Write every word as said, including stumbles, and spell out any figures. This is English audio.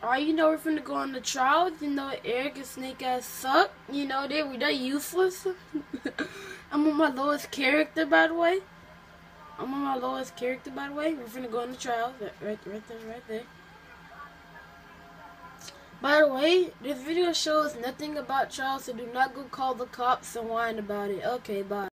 Alright, you know we're finna go on the trials. You know Eric and Snake Ass suck. You know they they're useless. I'm on my lowest character, by the way. I'm on my lowest character, by the way. We're finna go on the trials. Right, right there, right there. By the way, this video shows nothing about trials, so do not go call the cops and whine about it. Okay, bye.